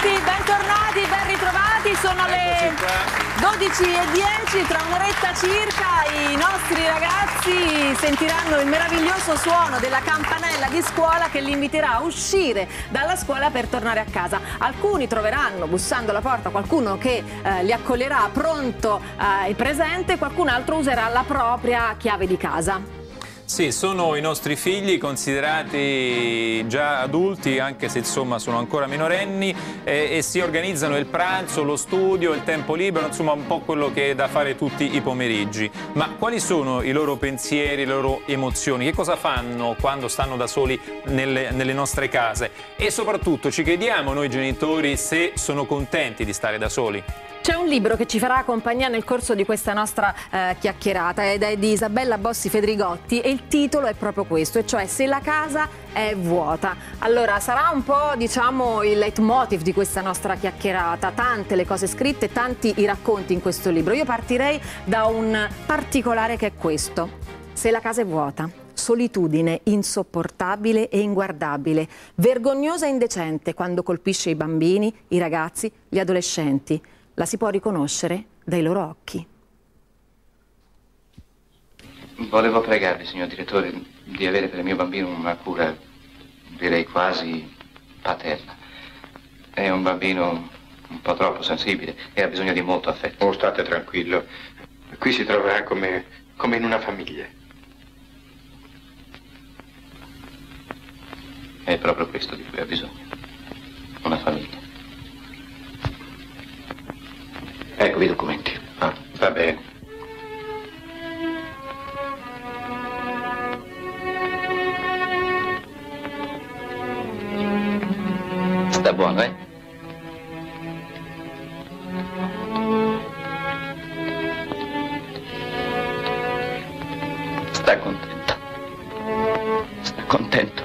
tutti, bentornati, ben ritrovati. Sono le 12:10, tra un'oretta circa i nostri ragazzi sentiranno il meraviglioso suono della campanella di scuola che li inviterà a uscire dalla scuola per tornare a casa. Alcuni troveranno bussando alla porta qualcuno che li accoglierà pronto e presente, qualcun altro userà la propria chiave di casa. Sì, sono i nostri figli considerati già adulti, anche se insomma sono ancora minorenni, e si organizzano il pranzo, lo studio, il tempo libero, insomma un po' quello che è da fare tutti i pomeriggi. Ma quali sono i loro pensieri, le loro emozioni? Che cosa fanno quando stanno da soli nelle nostre case? E soprattutto ci chiediamo noi genitori se sono contenti di stare da soli. C'è un libro che ci farà compagnia nel corso di questa nostra chiacchierata ed è di Isabella Bossi Fedrigotti e il titolo è proprio questo, e cioè Se la casa è vuota. Allora sarà un po', diciamo, il leitmotiv di questa nostra chiacchierata, tante le cose scritte, tanti i racconti in questo libro. Io partirei da un particolare che è questo: Se la casa è vuota. Solitudine insopportabile e inguardabile, vergognosa e indecente quando colpisce i bambini, i ragazzi, gli adolescenti. La si può riconoscere dai loro occhi. Volevo pregarvi, signor direttore, di avere per il mio bambino una cura, direi quasi paterna. È un bambino un po' troppo sensibile e ha bisogno di molto affetto. Oh, state tranquillo. Qui si troverà come in una famiglia. È proprio questo di cui ha bisogno. Una famiglia. Eccovi i documenti. Ah, va bene. Sta buono, eh? Sta contento. Sta contento.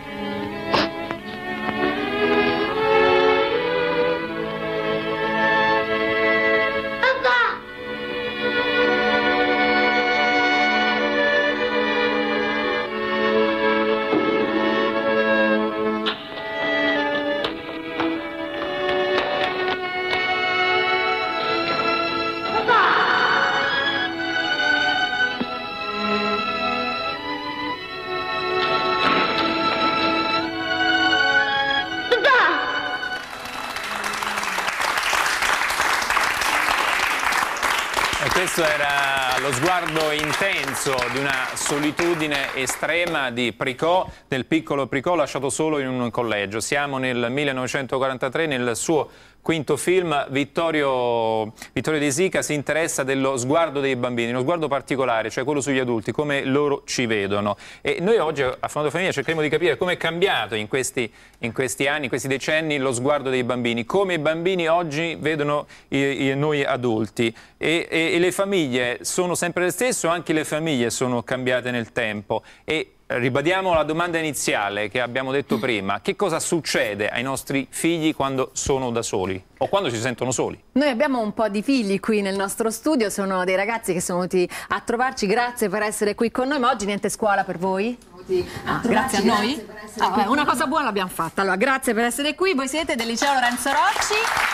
Questo era lo sguardo intenso di una solitudine estrema di Pricò, del piccolo Pricò lasciato solo in un collegio. Siamo nel 1943, nel suo quinto film Vittorio De Sica si interessa dello sguardo dei bambini, uno sguardo particolare, cioè quello sugli adulti, come loro ci vedono. E noi oggi a Fondo Famiglia cercheremo di capire come è cambiato in questi anni, in questi decenni, lo sguardo dei bambini, come i bambini oggi vedono noi adulti. E le famiglie sono sempre le stesse o anche le famiglie sono cambiate nel tempo? E ribadiamo la domanda iniziale che abbiamo detto prima: che cosa succede ai nostri figli quando sono da soli o quando si sentono soli? Noi abbiamo un po' di figli qui nel nostro studio, sono dei ragazzi che sono venuti a trovarci, grazie per essere qui con noi, ma oggi niente scuola per voi? Grazie a noi? Una cosa buona l'abbiamo fatta, allora grazie per essere qui, voi siete del liceo Lorenzo Rocci.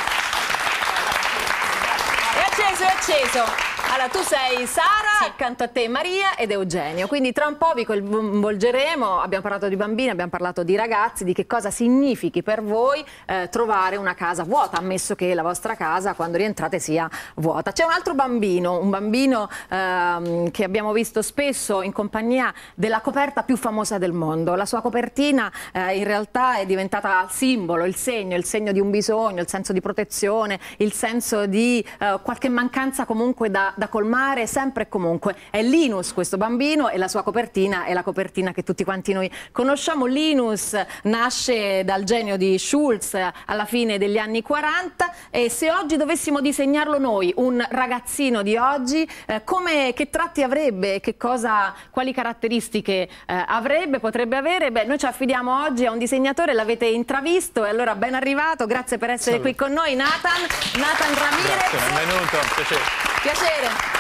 È acceso. Allora, tu sei Sara, sì. Accanto a te Maria ed Eugenio, quindi tra un po' vi coinvolgeremo, abbiamo parlato di bambini, abbiamo parlato di ragazzi, di che cosa significhi per voi trovare una casa vuota, ammesso che la vostra casa quando rientrate sia vuota. C'è un altro bambino, che abbiamo visto spesso in compagnia della coperta più famosa del mondo. La sua copertina in realtà è diventata il simbolo, il segno di un bisogno, il senso di protezione, il senso di qualche mancanza comunque da colmare sempre e comunque. È Linus questo bambino e la sua copertina è la copertina che tutti quanti noi conosciamo. Linus nasce dal genio di Schulz alla fine degli anni 40 e se oggi dovessimo disegnarlo noi, un ragazzino di oggi, che tratti avrebbe, quali caratteristiche avrebbe, potrebbe avere? Beh, noi ci affidiamo oggi a un disegnatore, l'avete intravisto e allora ben arrivato, grazie per essere qui con noi Nathan Ramirez. Grazie, benvenuto, piacere. Piacere.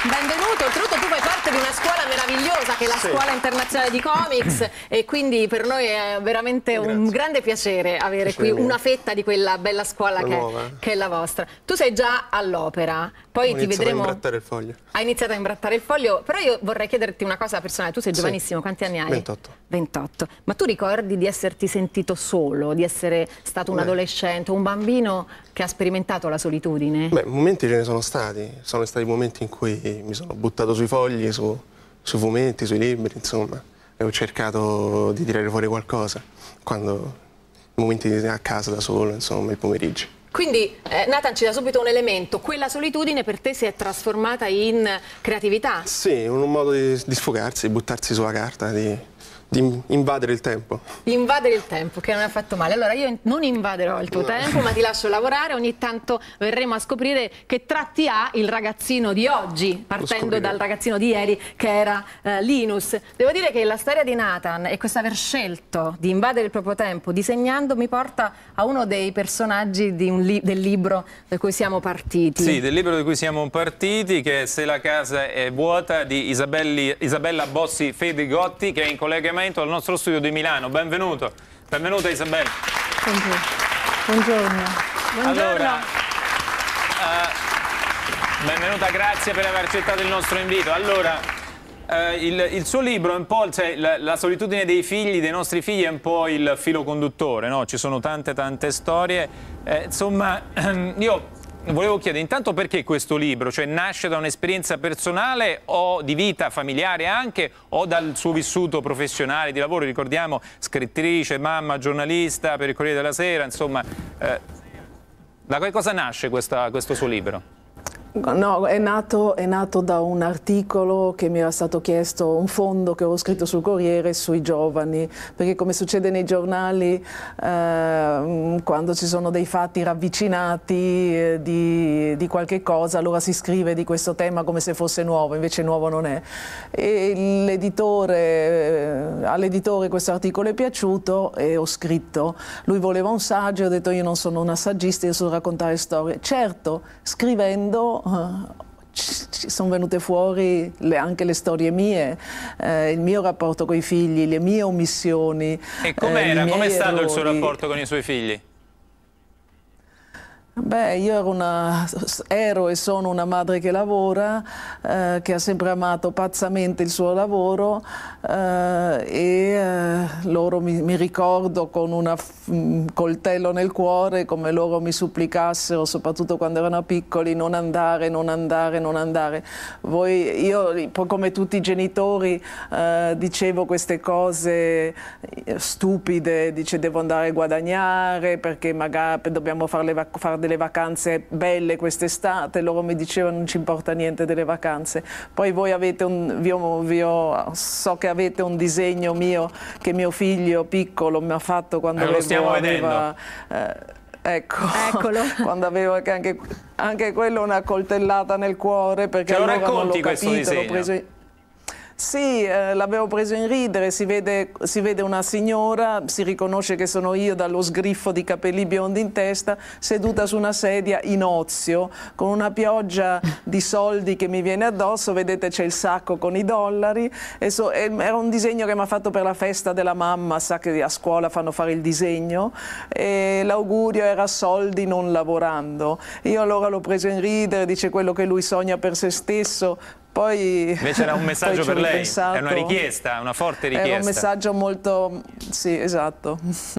Benvenuto, oltretutto tu fai parte di una scuola meravigliosa che è la Scuola Internazionale di Comics e quindi per noi è veramente un grande piacere avere qui una fetta di quella bella scuola che è la vostra. Tu sei già all'opera, poi ti vedremo... a imbrattare il foglio. Hai iniziato a imbrattare il foglio, però io vorrei chiederti una cosa personale, tu sei giovanissimo, quanti anni hai? 28. 28. Ma tu ricordi di esserti sentito solo, di essere stato un adolescente, un bambino che ha sperimentato la solitudine? Beh, momenti ce ne sono stati momenti in cui mi sono buttato sui fogli, sui fumetti, sui libri, insomma, e ho cercato di tirare fuori qualcosa, momenti a casa da solo, insomma, il pomeriggio. Quindi Nathan ci dà subito un elemento, quella solitudine per te si è trasformata in creatività? Sì, un modo di sfogarsi, di buttarsi sulla carta, di invadere il tempo. Invadere il tempo, che non è affatto male. Allora io non invaderò il tuo tempo, ma ti lascio lavorare. Ogni tanto verremo a scoprire che tratti ha il ragazzino di oggi, partendo dal ragazzino di ieri che era Linus. Devo dire che la storia di Nathan e questo aver scelto di invadere il proprio tempo disegnando mi porta a uno dei personaggi del libro da cui siamo partiti. Sì, del libro da cui siamo partiti, che è Se la casa è vuota, di Isabella Bossi Fedigotti, che è in collegamento al nostro studio di Milano. Benvenuto. Benvenuta Isabella. Buongiorno. Allora, benvenuta, grazie per aver accettato il nostro invito. Allora, il suo libro è un po', cioè, la solitudine dei figli, dei nostri figli, è un po' il filo conduttore, no? Ci sono tante storie. Insomma, io volevo chiedere intanto perché questo libro, cioè nasce da un'esperienza personale o di vita familiare anche, o dal suo vissuto professionale, di lavoro? Ricordiamo, scrittrice, mamma, giornalista per il Corriere della Sera, insomma, da che cosa nasce questo suo libro? No, è nato da un articolo che mi era stato chiesto, un fondo che ho scritto sul Corriere sui giovani, perché come succede nei giornali, quando ci sono dei fatti ravvicinati di qualche cosa, allora si scrive di questo tema come se fosse nuovo, invece nuovo non è. E all'editore questo articolo è piaciuto e ho scritto. Lui voleva un saggio, ho detto io non sono una saggista, io so raccontare storie. Certo, scrivendo ci sono venute fuori anche le storie mie, il mio rapporto con i figli, le mie omissioni. E com'era? Com'è stato il suo errori. rapporto con i suoi figli? Beh, io ero e sono una madre che lavora, che ha sempre amato pazzamente il suo lavoro e loro mi ricordo con un coltello nel cuore come loro mi supplicassero, soprattutto quando erano piccoli, non andare, non andare, non andare. Io, come tutti i genitori, dicevo queste cose stupide, devo andare a guadagnare perché magari dobbiamo fare delle vacanze belle quest'estate, loro mi dicevano non ci importa niente delle vacanze. Poi voi avete so che avete un disegno mio che mio figlio piccolo mi ha fatto quando lo stiamo vedendo. Eccolo. Quando avevo anche quello una coltellata nel cuore perché allora non l'ho capito, l'ho preso Sì, l'avevo preso in ridere, si vede una signora, si riconosce che sono io dallo sgriffo di capelli biondi in testa, seduta su una sedia in ozio, con una pioggia di soldi che mi viene addosso, vedete c'è il sacco con i dollari, era un disegno che mi ha fatto per la festa della mamma, sa che a scuola fanno fare il disegno, e l'augurio era soldi non lavorando. Io allora l'ho preso in ridere, dice quello che lui sogna per se stesso. Poi, invece era un messaggio per lei, è una richiesta, una forte richiesta. Era un messaggio molto... sì, esatto.